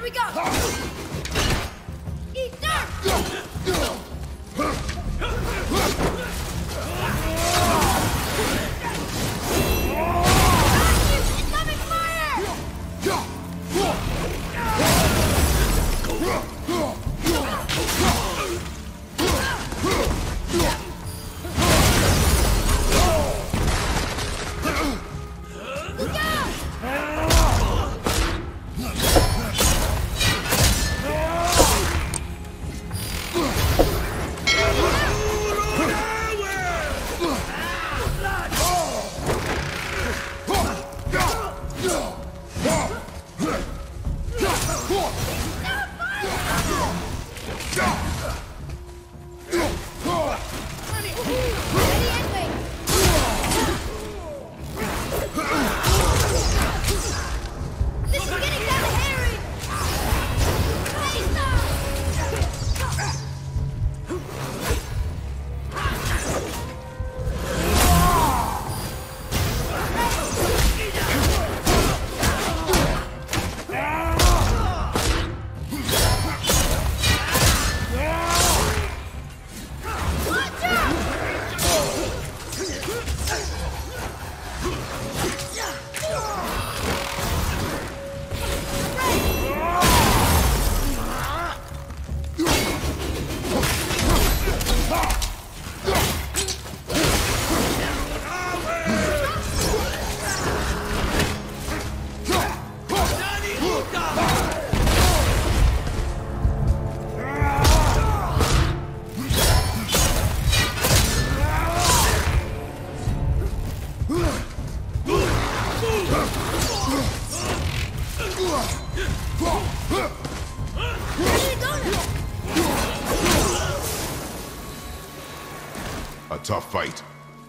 we go! Eat dirt! Incoming fire! Look out! A tough fight.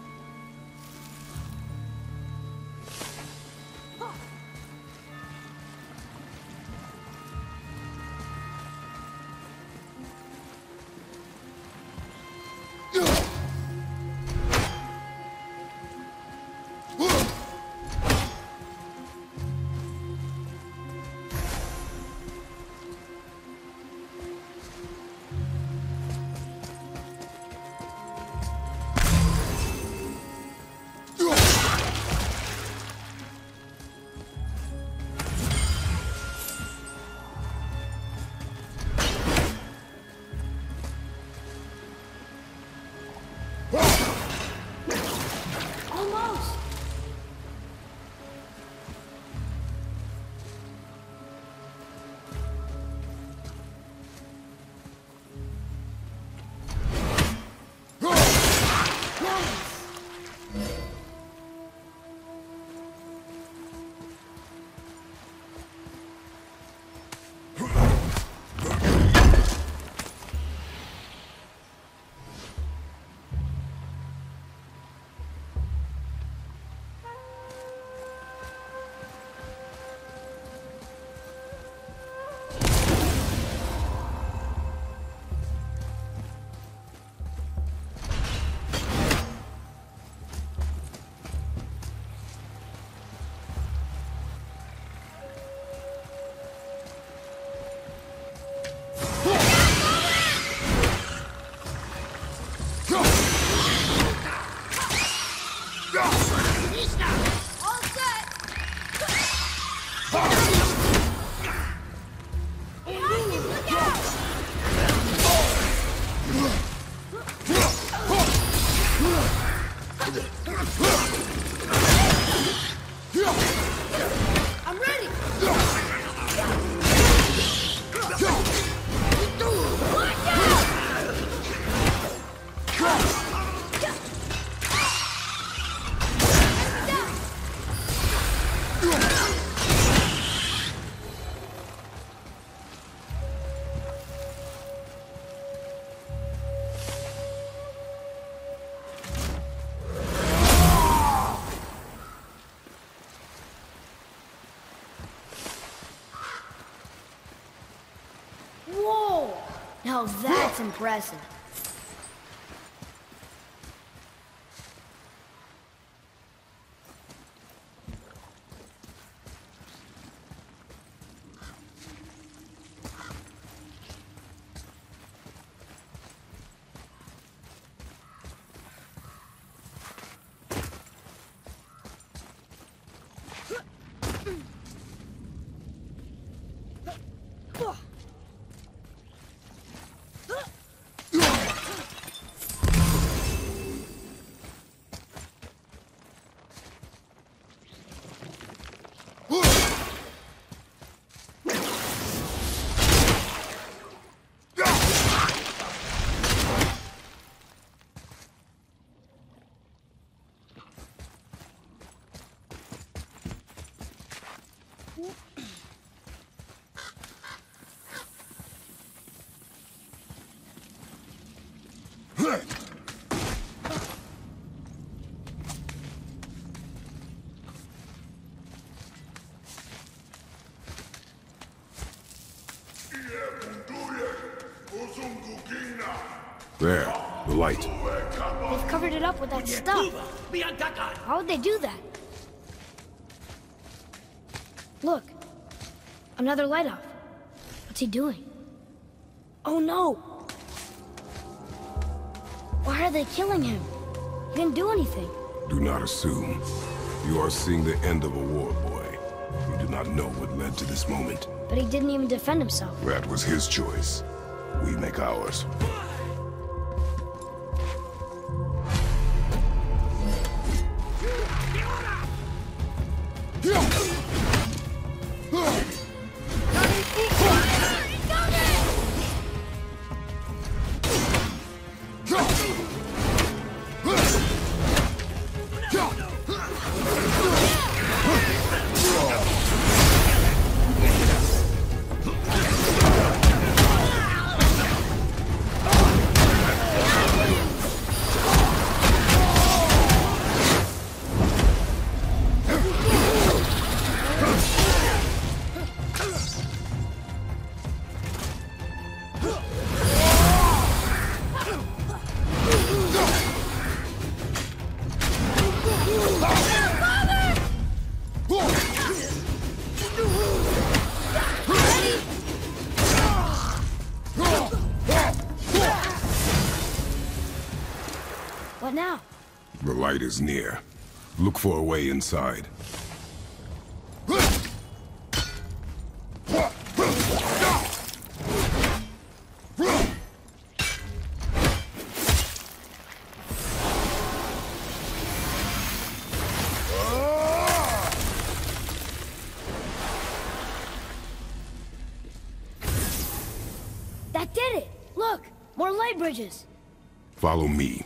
Now that's impressive. There, the light. They've covered it up with that stuff. How would they do that? Look. Another light off. What's he doing? Oh no! Why are they killing him? He didn't do anything. Do not assume. You are seeing the end of a war, boy. You do not know what led to this moment. But he didn't even defend himself. That was his choice. We make ours. What now? The light is near. Look for a way inside. That did it! Look! More light bridges! Follow me.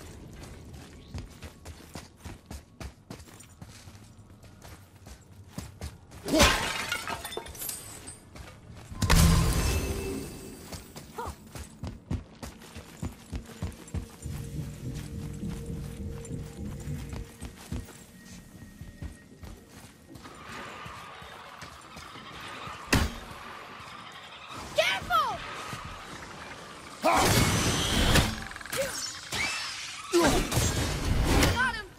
Careful! Got him!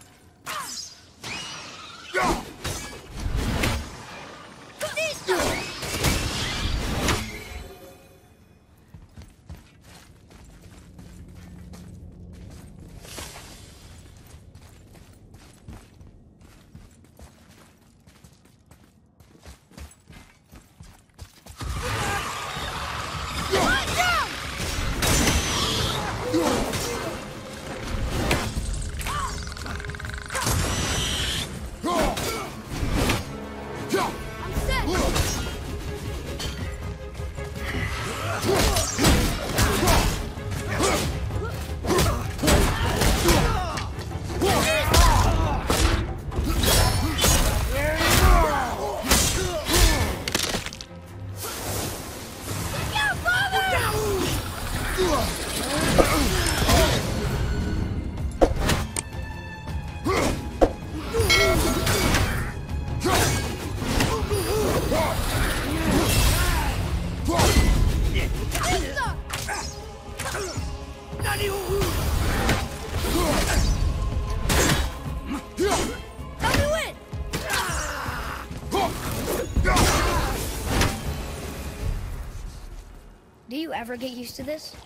Do you ever get used to this?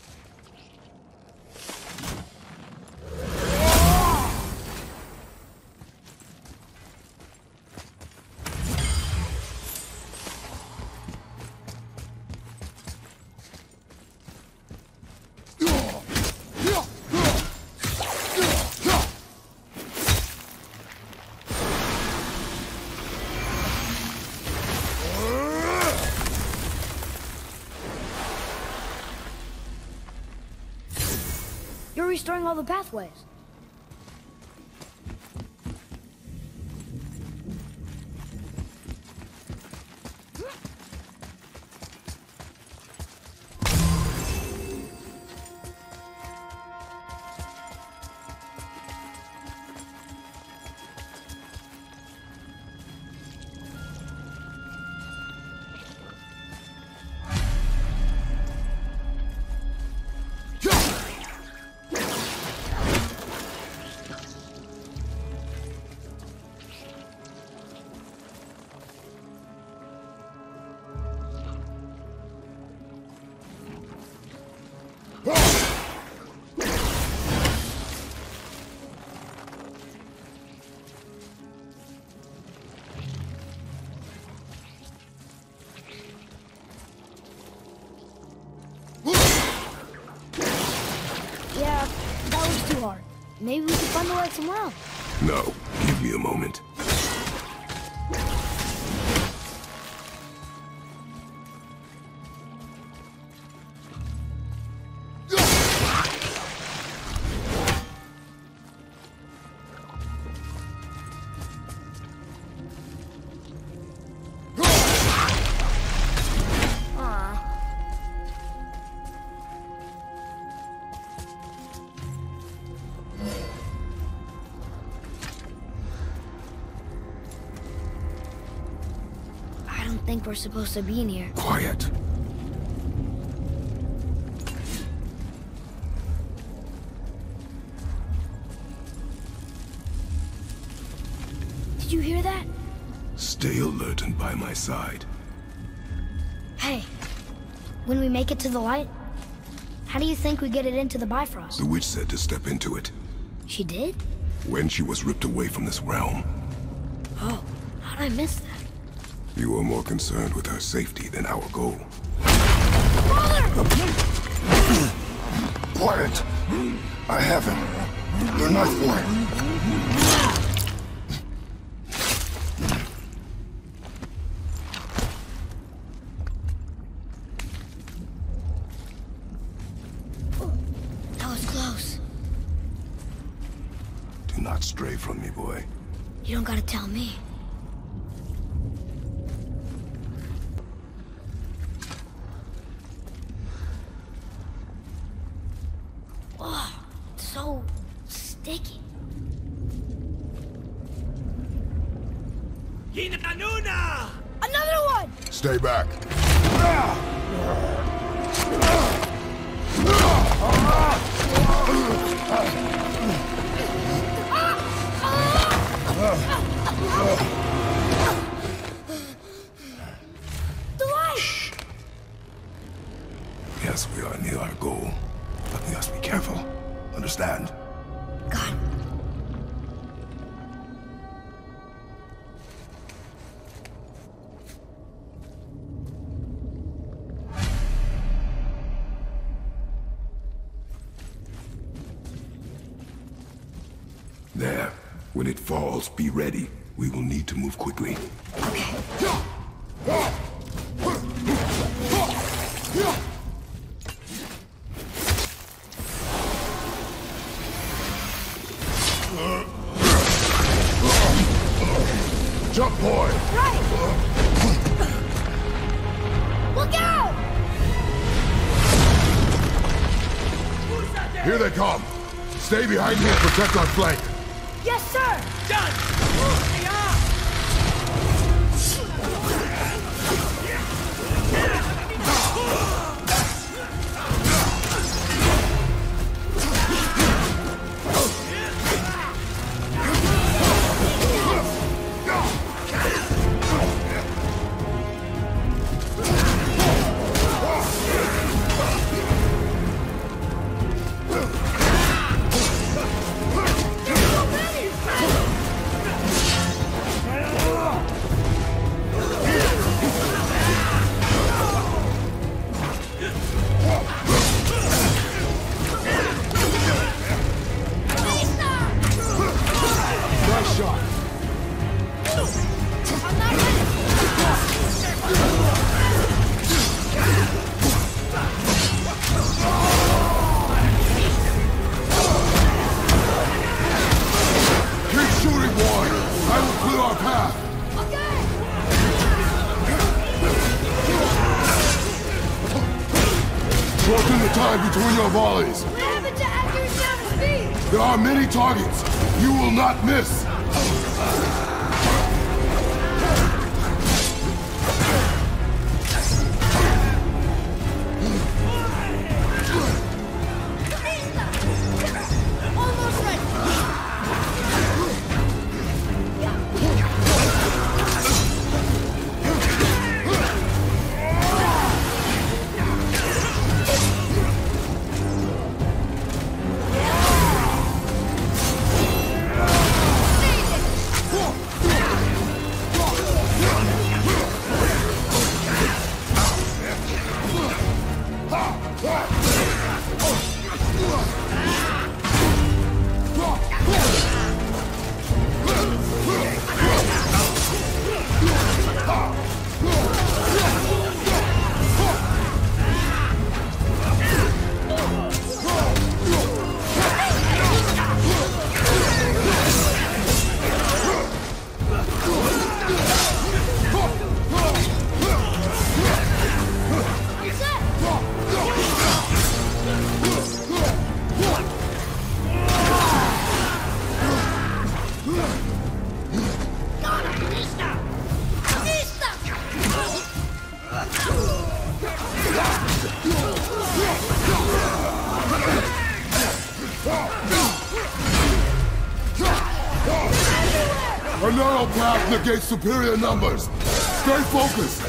You're restoring all the pathways. Yeah, that was too hard. Maybe we can find the light somewhere else. No, give me a moment. I don't think we're supposed to be in here. Quiet. Did you hear that? Stay alert and by my side. Hey, when we make it to the light, how do you think we get it into the Bifrost? The witch said to step into it. She did? When she was ripped away from this realm. Oh, how'd I miss that? You are more concerned with her safety than our goal. Quiet! I have him. Your knife boy. That was close. Do not stray from me, boy. You don't gotta tell me. Oh, so sticky. Another one! Stay back. The light! Yes, we are near our goal. But we must be careful. Understand? God. There. When it falls, be ready. We will need to move quickly. Okay. Jump, boy! Right! Look out! Here they come. Stay behind me and protect our flank. Yes, sir! Done! Shorten the time between your volleys. What happened to accuracy on the speed? There are many targets. You will not miss. Almost ready. A narrow path negates superior numbers. Stay focused.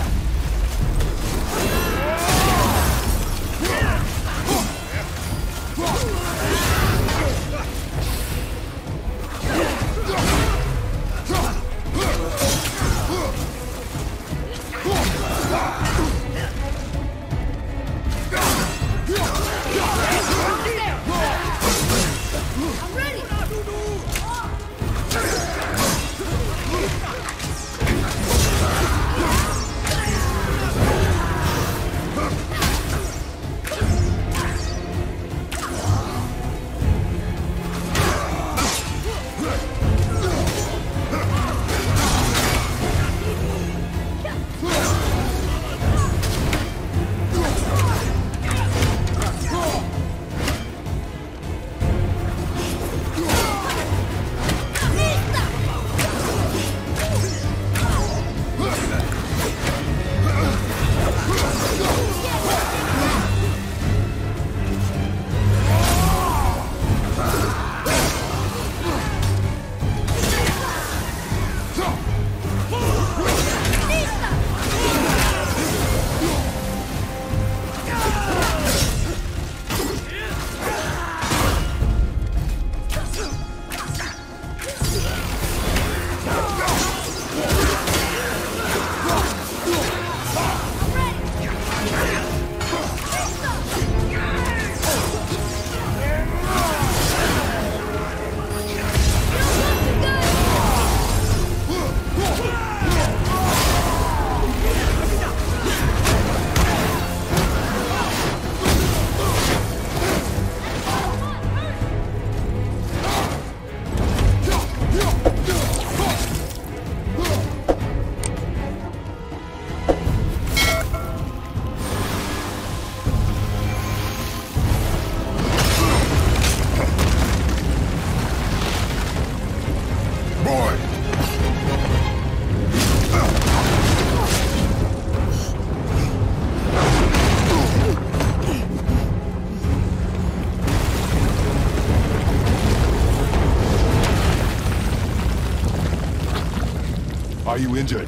Are you injured?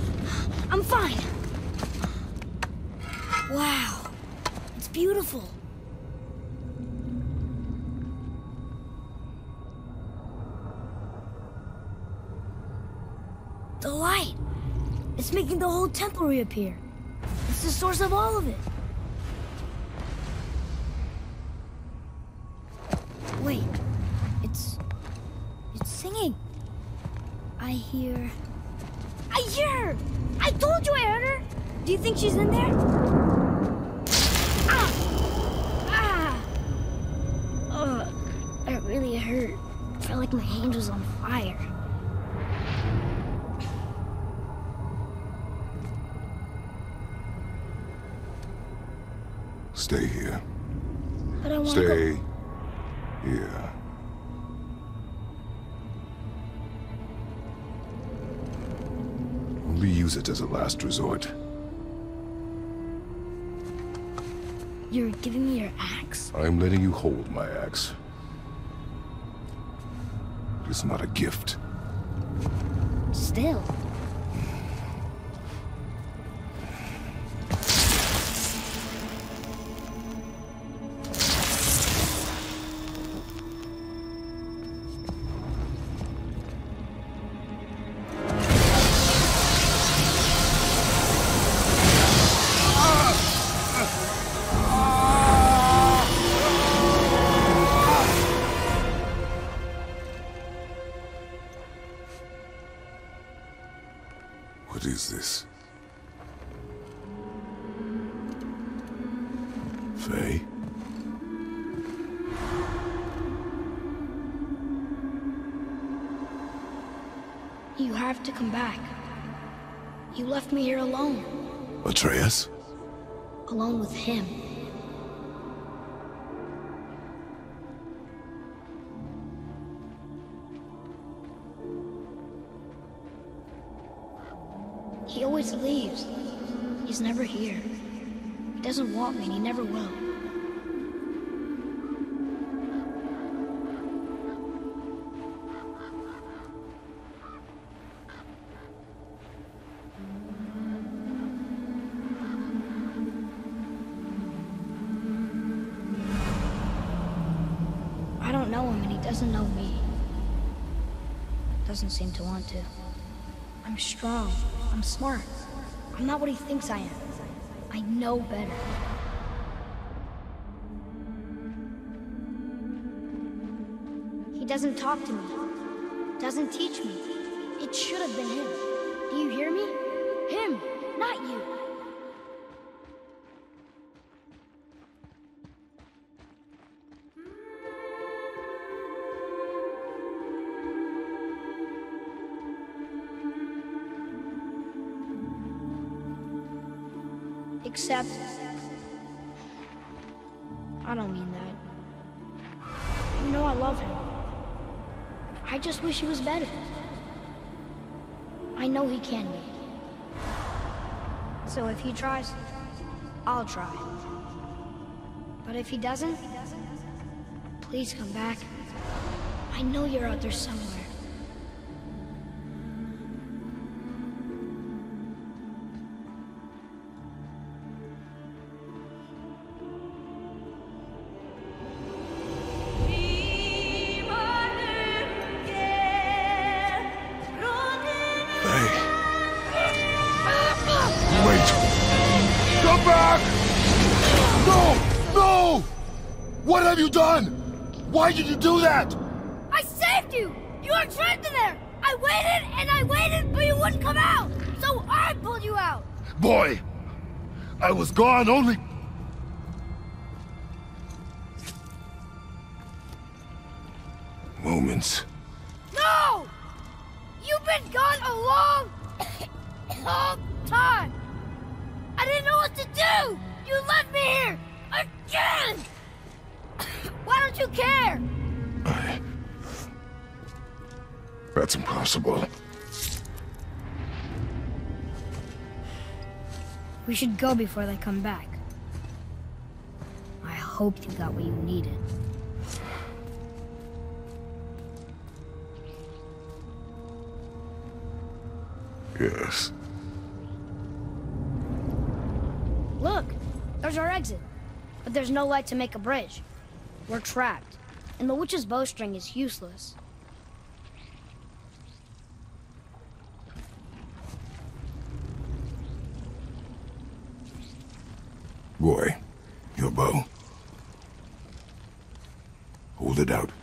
I'm fine. Wow. It's beautiful. The light. It's making the whole temple reappear. It's the source of all of it. Wait. It's singing. I hear her! I told you I heard her! Do you think she's in there? Ah! Ah! Ugh, that really hurt. I felt like my hand was on fire. Stay here. But I want to Stay go... here. Only use it as a last resort. You're giving me your axe? I'm letting you hold my axe. It's not a gift. Still. What is this? Faye? You have to come back. You left me here alone. Atreus? Alone with him. He always leaves. He he's never here. He doesn't want me, and he never will. I don't know him, and he doesn't know me. Doesn't seem to want to. I'm strong. I'm smart. I'm not what he thinks I am. I know better. He doesn't talk to me. Doesn't teach me. It should have been him. Do you hear me? Him, not you. Except, I don't mean that. You know I love him. I just wish he was better. I know he can be. So if he tries, I'll try. But if he doesn't, please come back. I know you're out there somewhere. What have you done? Why did you do that? I saved you! You were trapped in there! I waited and I waited, but you wouldn't come out! So I pulled you out! Boy, I was gone only... Moments. No! You've been gone a long, long time! I didn't know what to do! You left me here! Again! Why don't you care? That's impossible. We should go before they come back. I hope you got what you needed. Yes. Look, there's our exit. But there's no light to make a bridge. We're trapped, and the witch's bowstring is useless. Boy, your bow. Hold it out.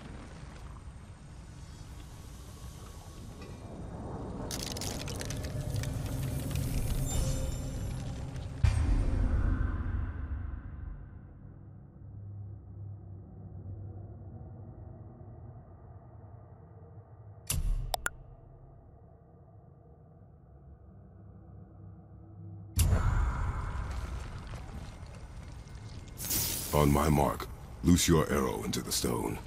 On my mark, loose your arrow into the stone.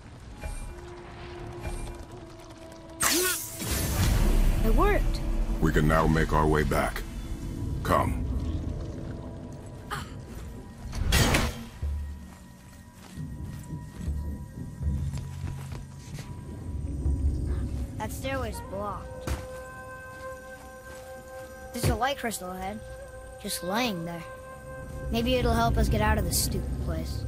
It worked. We can now make our way back. Come. That stairway's blocked. There's a light crystal ahead, just laying there. Maybe it'll help us get out of this stupid place.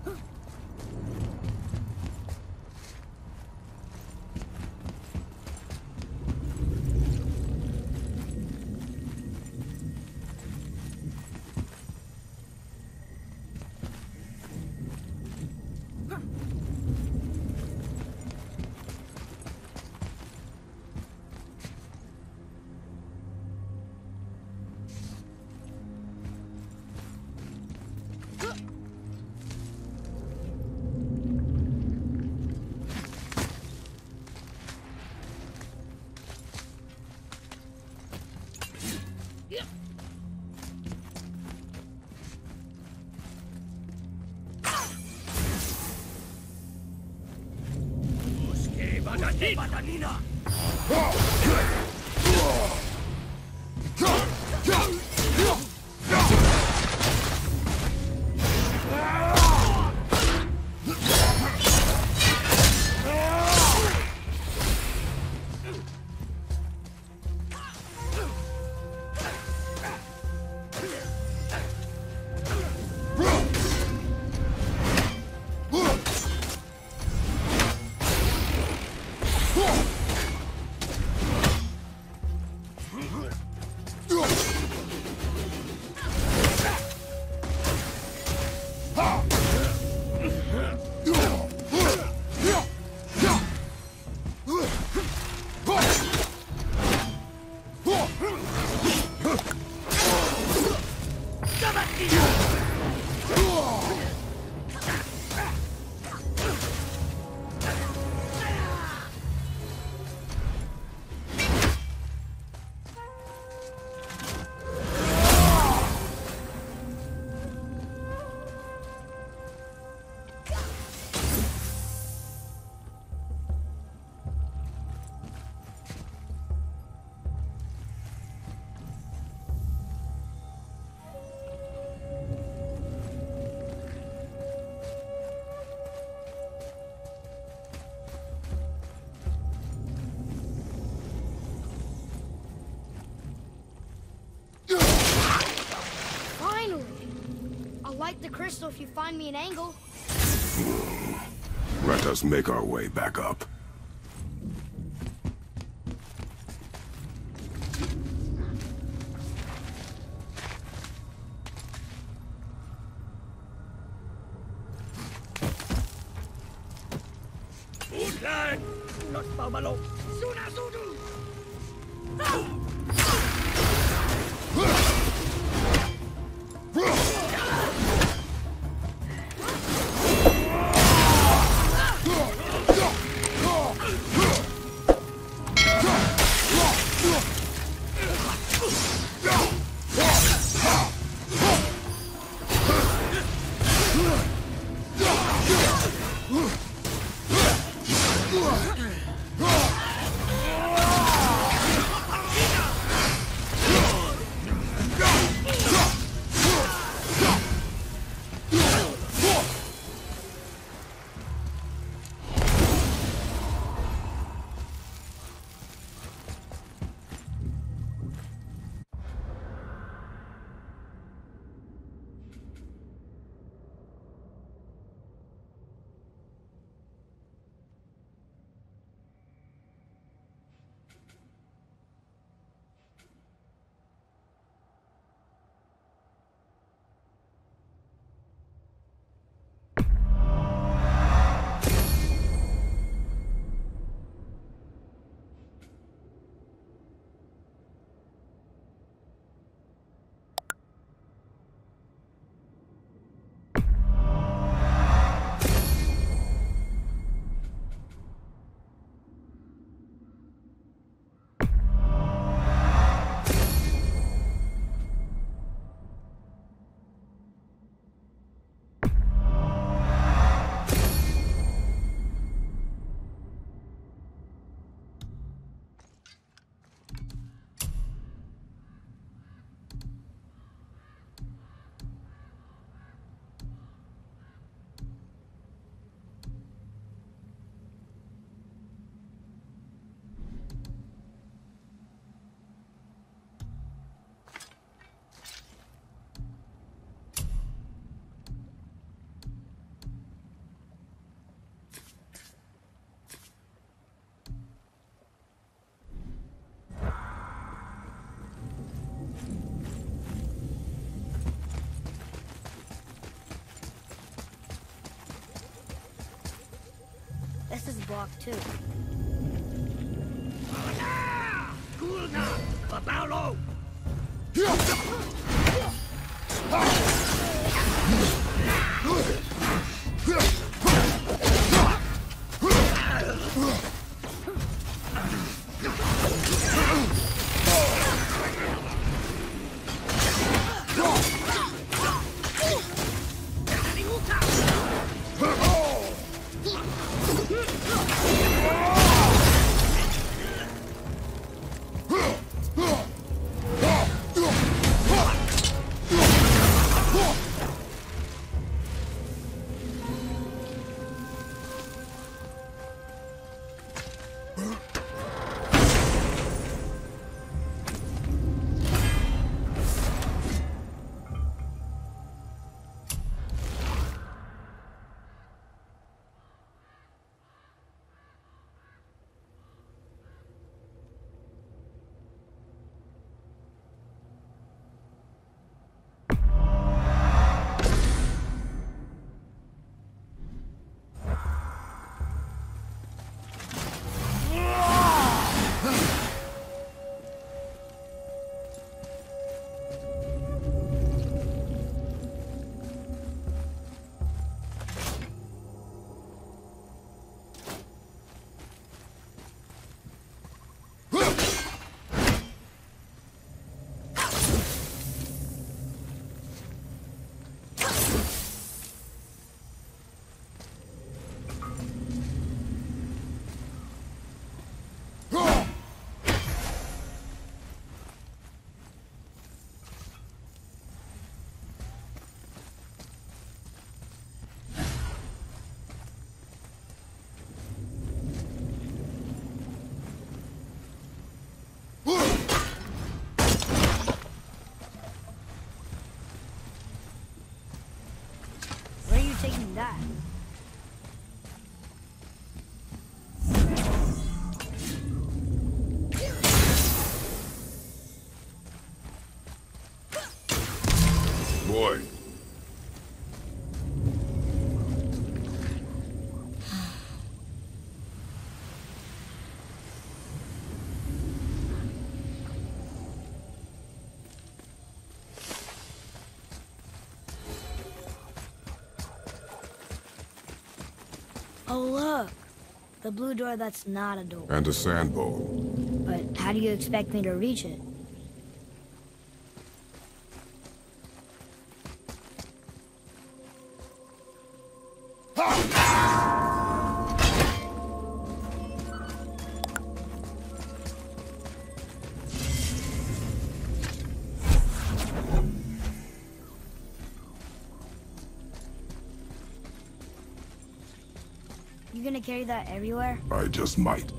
Light the crystal if you find me an angle. Let us make our way back up. This is blocked too. Cool now, Babalo! Taking that. Boy. Oh, look. The blue door that's not a door. And a sand bowl. But how do you expect me to reach it? You gonna carry that everywhere? I just might.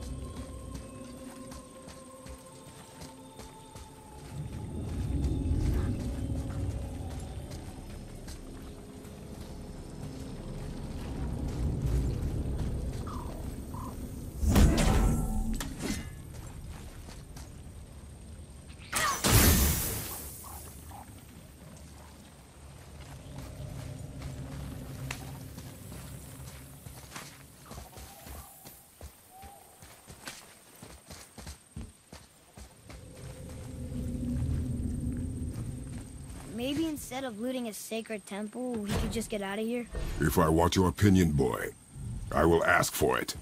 Maybe instead of looting a sacred temple, we could just get out of here? If I want your opinion, boy, I will ask for it.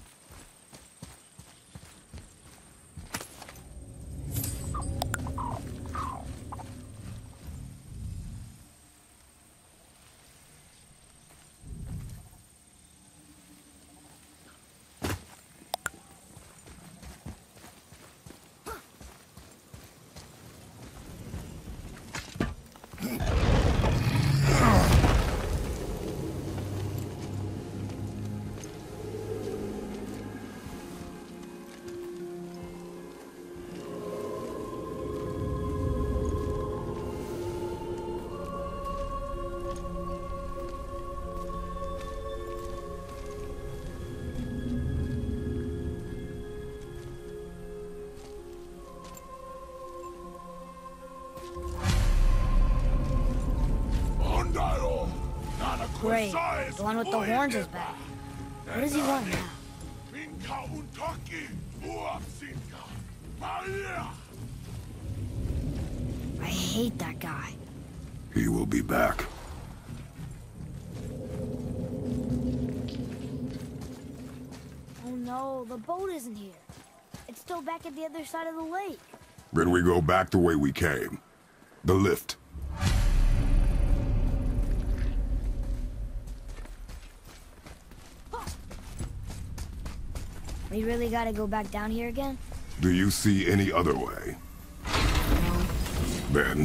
Great. The one with the horns is back. What does he want now? Minka untoki, uapsinka, Maria! I hate that guy. He will be back. Oh no, the boat isn't here. It's still back at the other side of the lake. Then we go back the way we came. The lift. We really gotta go back down here again? Do you see any other way? No. Then...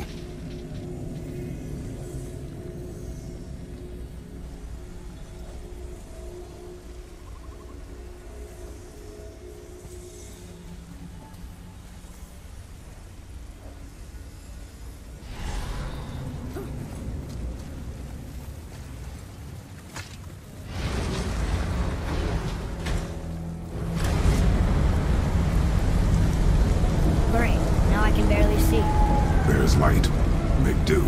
Great, now I can barely see. there's light. Make do.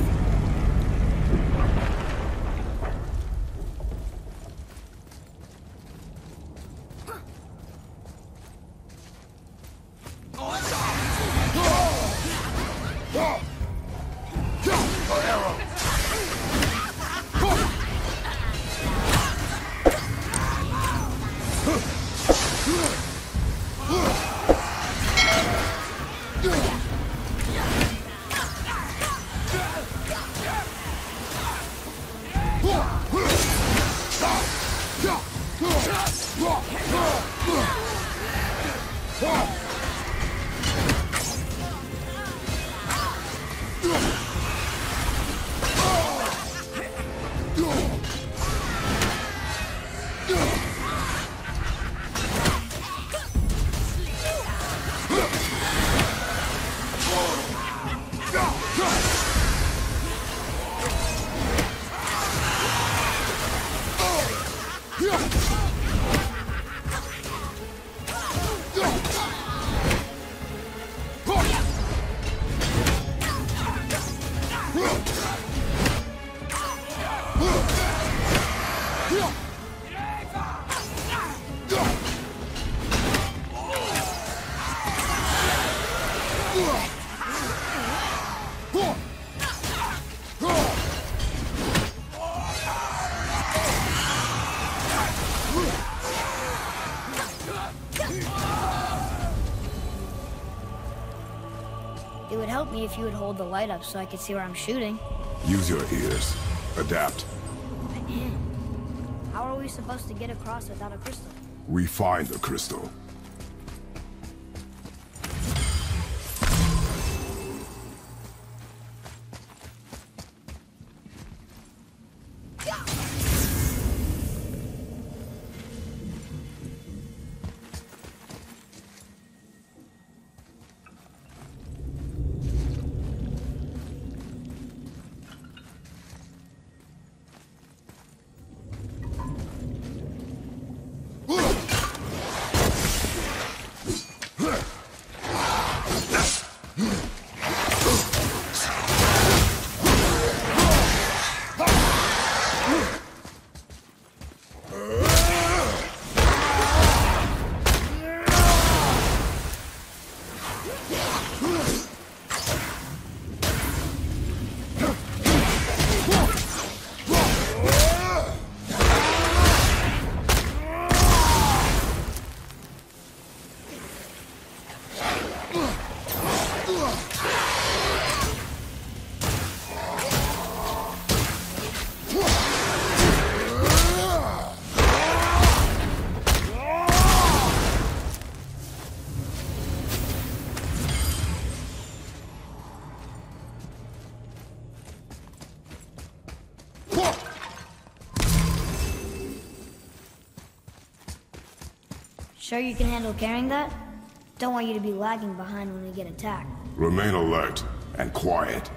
It would help me if you would hold the light up so I could see where I'm shooting. Use your ears. Adapt. I am. How are we supposed to get across without a crystal? We find the crystal. Sure you can handle carrying that? Don't want you to be lagging behind when we get attacked. Remain alert and quiet.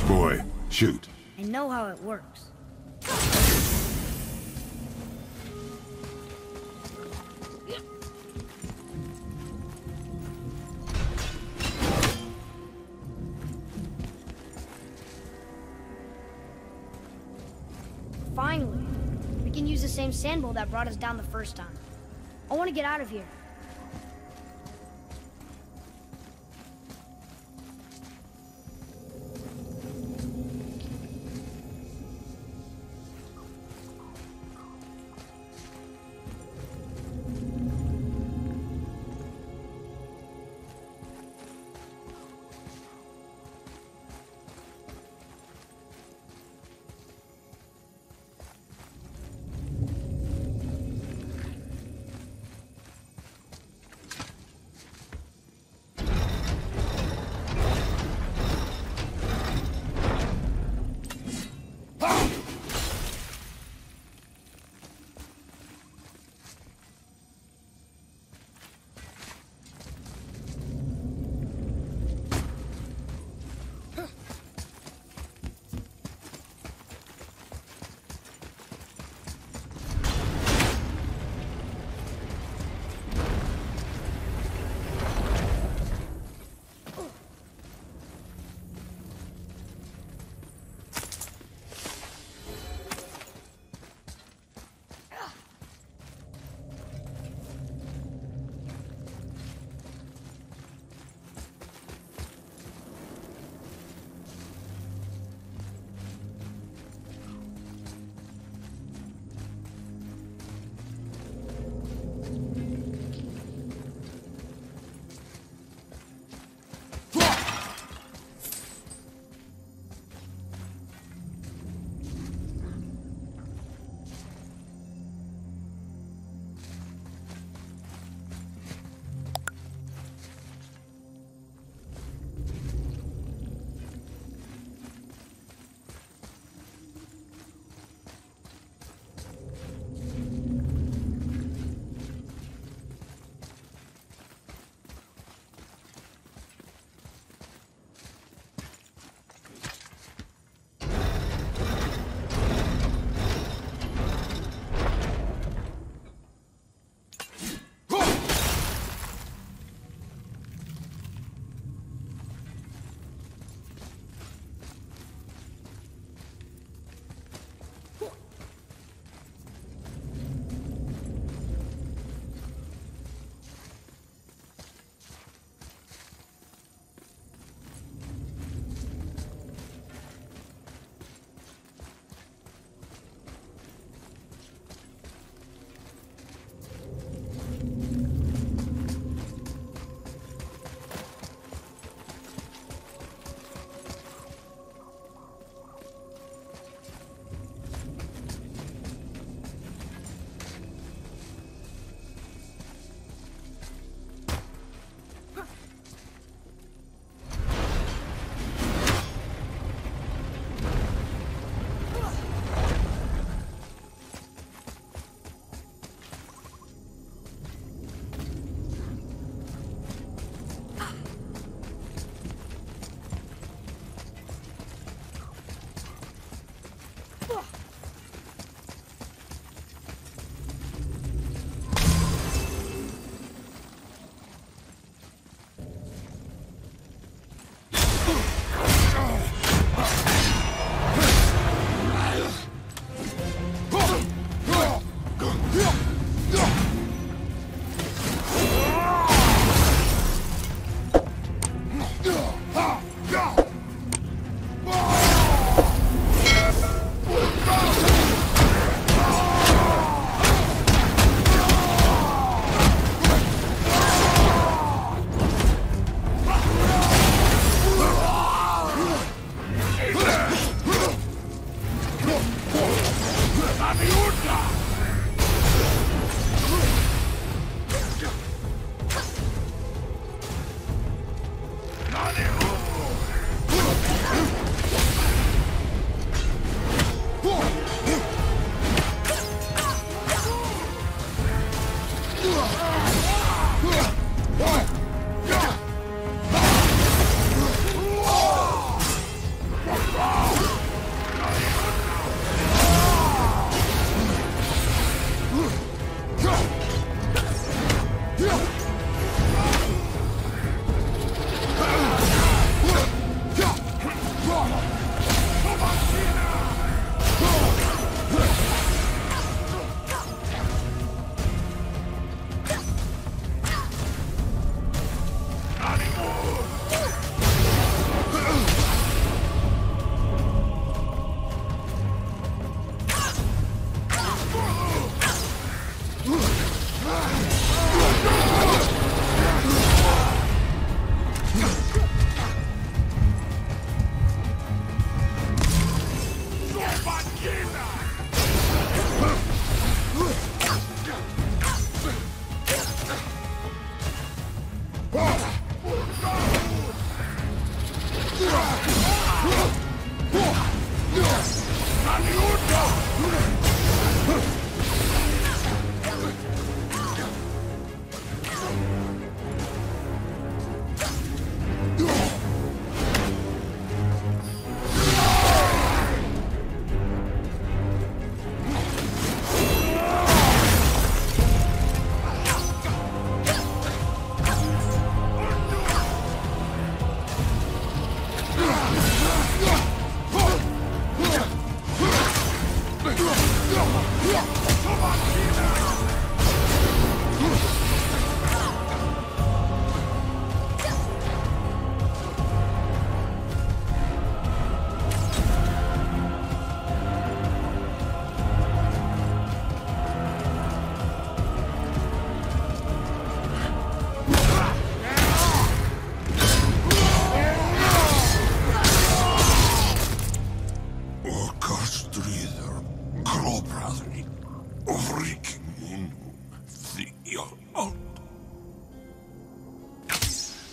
Boy, shoot. I know how it works. Finally, we can use the same sandbowl that brought us down the first time. I want to get out of here.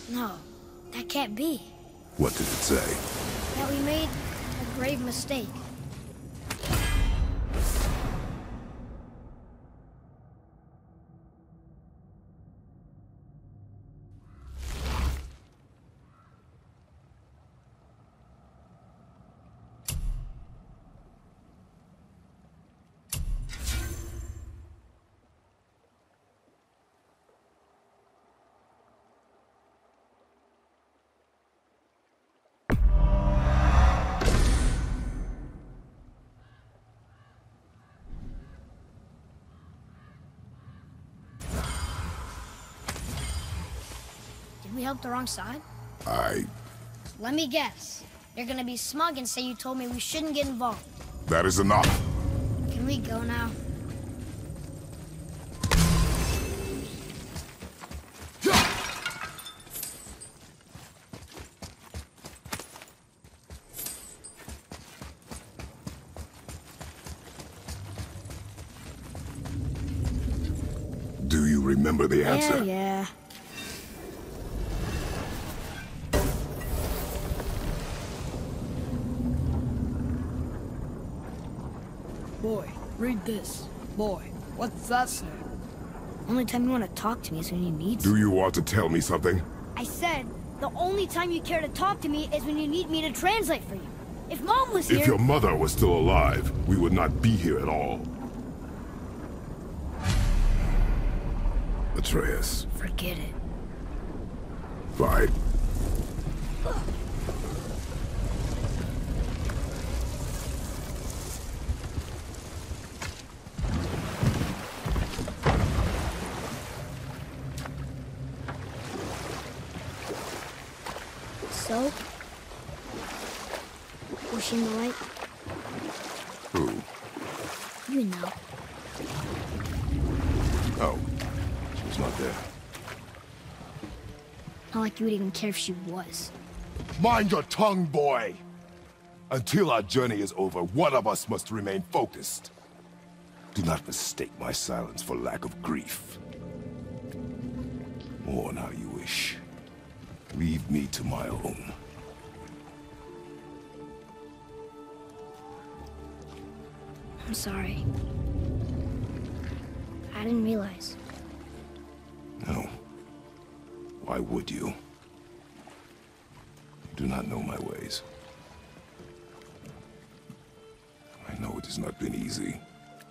No, that can't be. What did it say? That we made a grave mistake. Did we help the wrong side? Let me guess. You're gonna be smug and say you told me we shouldn't get involved. That is enough. Can we go now? Do you remember the answer? Yeah. Boy, read this. Boy, what's that say? Only time you want to talk to me is when you need Do you want to tell me something? I said, the only time you care to talk to me is when you need me to translate for you. If Mom was here... If your mother was still alive, we would not be here at all. Atreus. Forget it. Fine. So? Was she in the light? Who? You know. Oh. She was not there. Not like you would even care if she was. Mind your tongue, boy! Until our journey is over, one of us must remain focused. Do not mistake my silence for lack of grief. Mourn how you wish. Leave me to my own. I'm sorry. I didn't realize. No. Why would you? You do not know my ways. I know it has not been easy.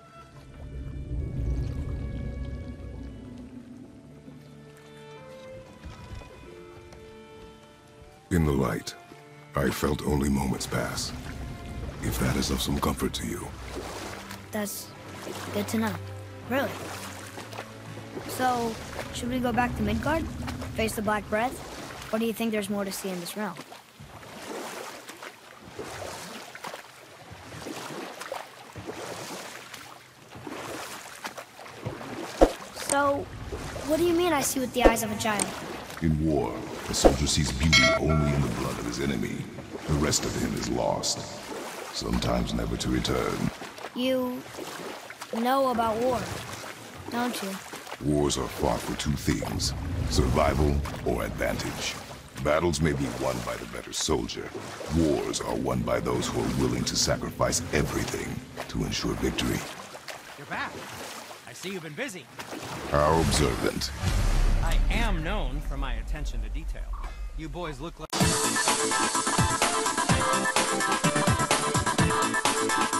In the light, I felt only moments pass. If that is of some comfort to you. That's good to know. Really. So, should we go back to Midgard? Face the Black Breath? Or do you think there's more to see in this realm? So, what do you mean I see with the eyes of a child? In war, a soldier sees beauty only in the blood of his enemy. The rest of him is lost, sometimes never to return. You know about war, don't you? Wars are fought for two things, survival or advantage. Battles may be won by the better soldier. Wars are won by those who are willing to sacrifice everything to ensure victory. You're back. I see you've been busy. How observant. I am known for my attention to detail. You boys look like...